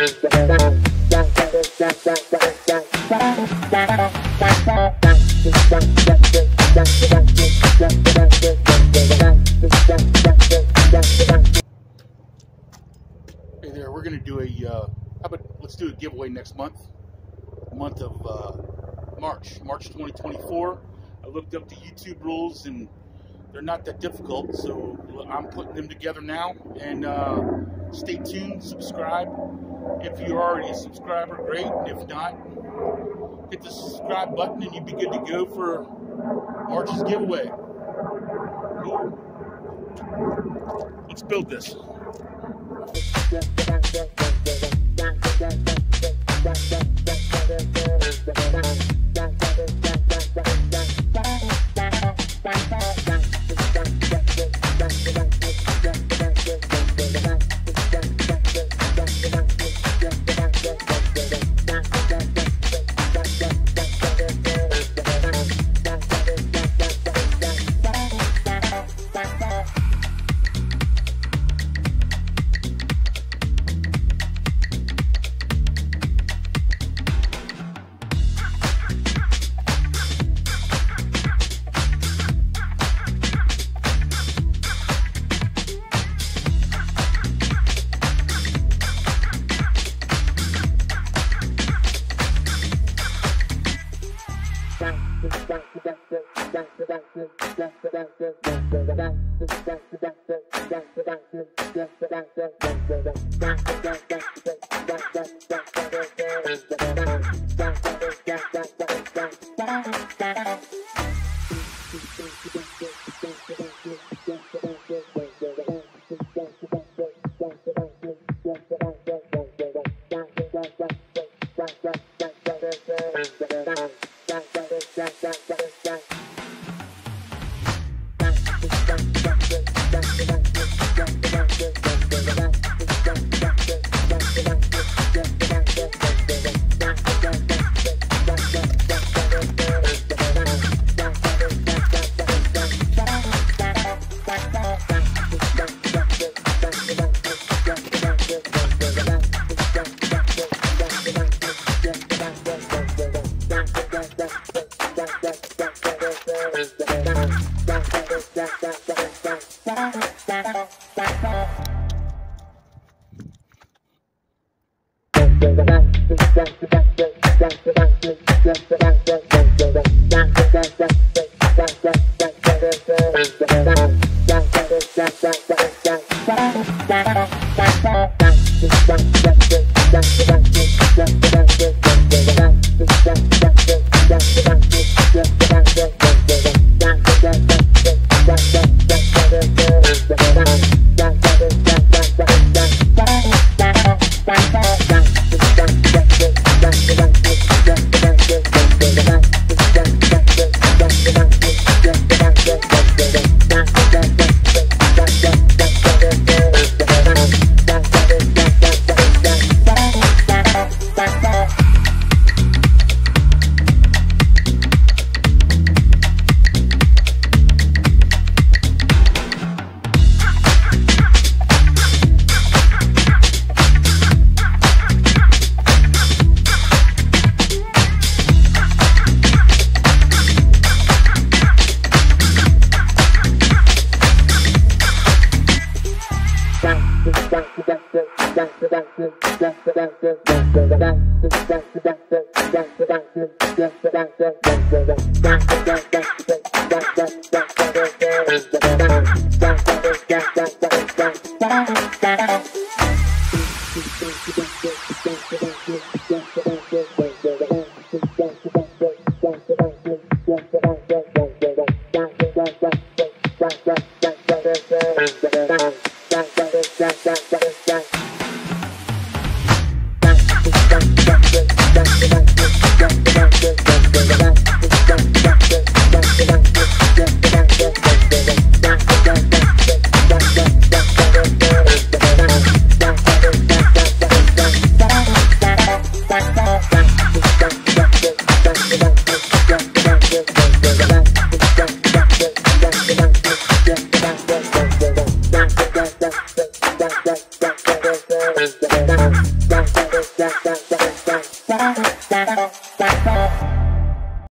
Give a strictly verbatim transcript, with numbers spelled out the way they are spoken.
Hey there, we're going to do a, uh, how about, let's do a giveaway next month, month of uh, March, March twenty twenty-four. I looked up the YouTube rules and they're not that difficult, so I'm putting them together now, and uh, stay tuned, subscribe. If you're already a subscriber, great, and if not, hit the subscribe button and you'll be good to go for March's giveaway. Cool. Let's build this. Bye. that that